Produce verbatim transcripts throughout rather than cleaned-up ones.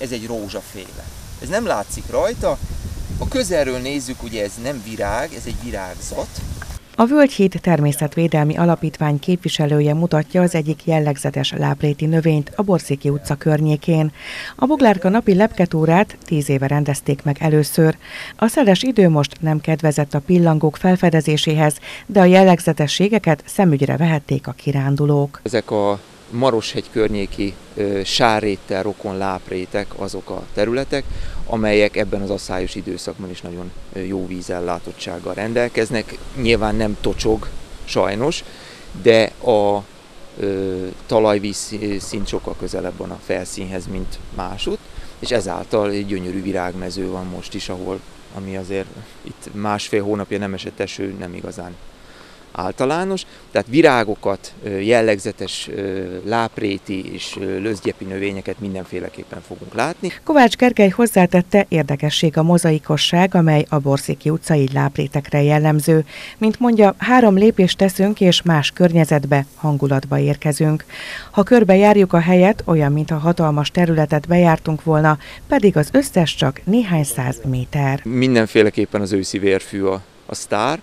ez egy rózsaféle. Ez nem látszik rajta. A közelről nézzük, ugye ez nem virág, ez egy virágzat. A Völgyhíd Természetvédelmi Alapítvány képviselője mutatja az egyik jellegzetes lápréti növényt a Borszéki utca környékén. A boglárka napi lepketúrát tíz éve rendezték meg először. A szeles idő most nem kedvezett a pillangók felfedezéséhez, de a jellegzetességeket szemügyre vehették a kirándulók. Ezek a Maroshegy környéki sárréttel rokon láprétek azok a területek, amelyek ebben az asszályos időszakban is nagyon jó vízellátottsággal rendelkeznek. Nyilván nem tocsog sajnos, de a ö, talajvíz szint sokkal közelebb van a felszínhez, mint másutt, és ezáltal egy gyönyörű virágmező van most is, ahol, ami azért itt másfél hónapja nem esett eső, nem igazán általános, tehát virágokat, jellegzetes lápréti és löszgyepi növényeket mindenféleképpen fogunk látni. Kovács Gergely hozzátette, érdekesség a mozaikosság, amely a Borszéki utcai láprétekre jellemző. Mint mondja, három lépést teszünk és más környezetbe, hangulatba érkezünk. Ha körbejárjuk a helyet, olyan, mintha hatalmas területet bejártunk volna, pedig az összes csak néhány száz méter. Mindenféleképpen az őszi vérfű a, a sztár.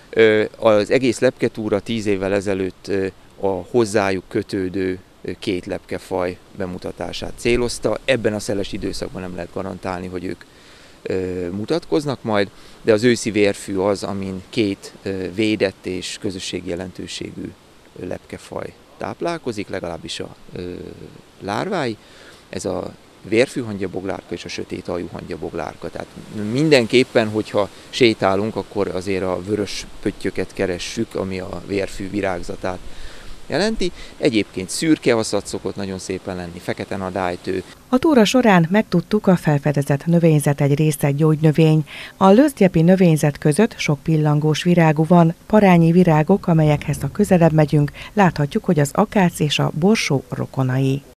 Az egész lepketúra tíz évvel ezelőtt a hozzájuk kötődő két lepkefaj bemutatását célozta. Ebben a szeles időszakban nem lehet garantálni, hogy ők mutatkoznak majd, de az őszi vérfű az, amin két védett és közösségi jelentőségű lepkefaj táplálkozik, legalábbis a lárvái. Ez a vérfűhangyaboglárka és a sötét aljú hangyaboglárka. Tehát mindenképpen, hogyha sétálunk, akkor azért a vörös pöttyöket keressük, ami a vérfű virágzatát jelenti. Egyébként szürke aszat szokott nagyon szépen lenni, fekete nadálytő. A túra során megtudtuk, a felfedezett növényzet egy része gyógynövény. A löszgyepi növényzet között sok pillangós virágú van, parányi virágok, amelyekhez ha közelebb megyünk, láthatjuk, hogy az akác és a borsó rokonai.